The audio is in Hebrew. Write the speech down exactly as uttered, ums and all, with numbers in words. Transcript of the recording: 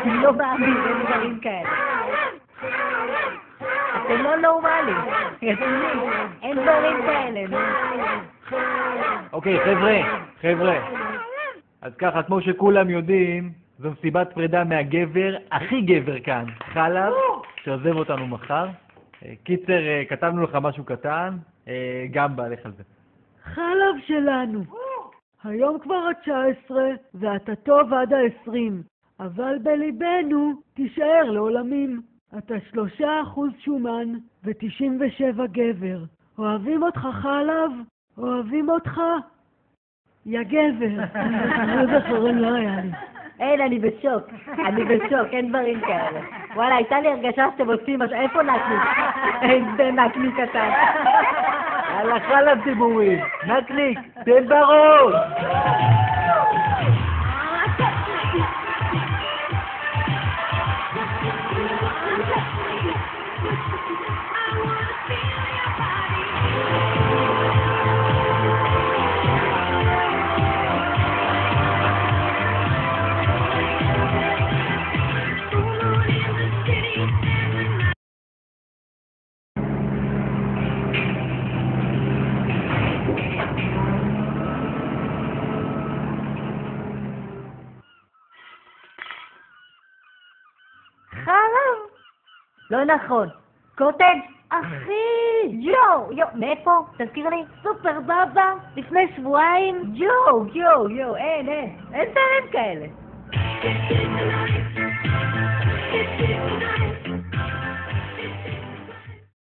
אני לא מאמין, אין דברים כאלה. אתם לא נורמלים. אין דברים כאלה, נו. אוקיי, חבר'ה, חבר'ה. אז ככה, כמו שכולם יודעים, זו מסיבת פרידה מהגבר, הכי גבר כאן, חלב, שעוזב אותנו מחר. קיצר, כתבנו לך משהו קטן, גם בא לך על זה. חלב שלנו. היום כבר ה-תשע עשרה, ואתה טוב עד ה-עשרים, אבל בליבנו תישאר לעולמים. אתה שלושה אחוז שומן ו-תשעים ושבע גבר. אוהבים אותך חלב? אוהבים אותך? יא גבר. אני זכרן לא היה לי. אין, אני בשוק. אני בשוק, אין דברים כאלה. וואלה, הייתה לי הרגשה שאתם עושים משהו. איפה נקניק? איזה נקניק אתה. על החלב דיבורים. נקניק, תן בראש. חלב? לא נכון. קוטג' אחי! יו! יו! מאיפה? תזכיר לי? סופר בבא? לפני שבועיים? יו! יו! יו! אין, אין! אין דברים כאלה!